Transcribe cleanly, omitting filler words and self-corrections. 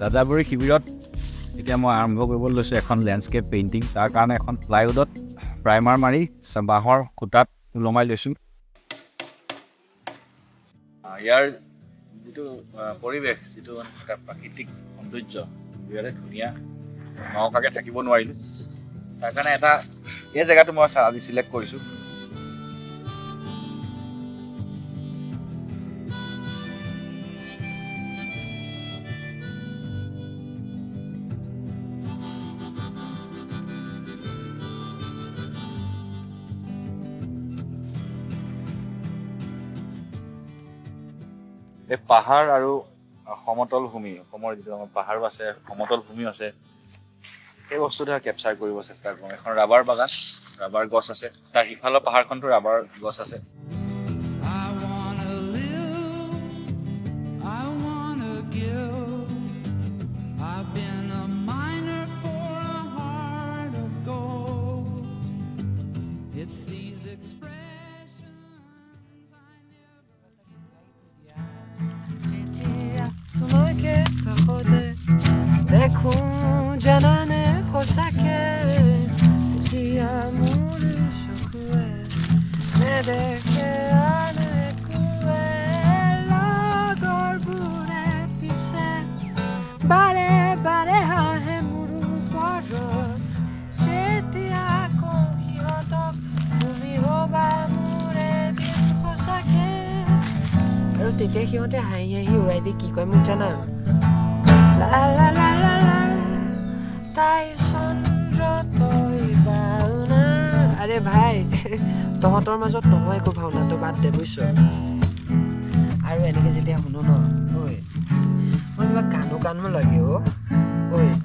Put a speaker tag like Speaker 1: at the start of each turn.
Speaker 1: আJajabori শিবিৰত এতিয়া মই আৰম্ভ কৰিব লৈছো এখন ল্যান্ডস্কেপ পেইন্টিং তাৰ কাৰণে এখন প্লাইউডত প্ৰাইমাৰ মাৰি বাঁহৰ খুঁটাত ওলমাই লৈছো ইয়াৰ যেটো পৰিবেশ যেটো প্ৰাকৃতিক সৌন্দৰ্য বিৰাট ধুনীয়া নকাকে থাকিব নোৱাৰিলো তাৰ কাৰণে এটা এই জায়গাটো মই আজি সিলেক্ট কৰিছো এই পাহাৰ আৰু সমতল ভূমি অসমৰ যেটো পাহাৰো আছে সমতল ভূমি আছে এই বস্তুটা ক্যাপচাৰ কৰিব চেষ্টা কৰোঁ এখন ৰাবাৰ বাগান ৰাবাৰ গছ আছে তাৰ ইফালৰ পাহাৰখনটো ৰাবাৰ গছ আছে
Speaker 2: Janane khosake dia mulu shukwe nedeke ane kuwe lagarbune pise bare bare ha he muru paro shetia konhiota mumi hoba mure din khosake aru tete hiote hai urai di ki koi mu jana la la la la la তাই চন্দ্ৰতই বাউনা আৰে ভাই তহঁতৰ মাজত নহয় একো ভাওনা তো বাদ দে বুইছ আৰু এনেকে যেতিয়া শুনো ন ঐ মই কিবা কানো লাগে অ ঐ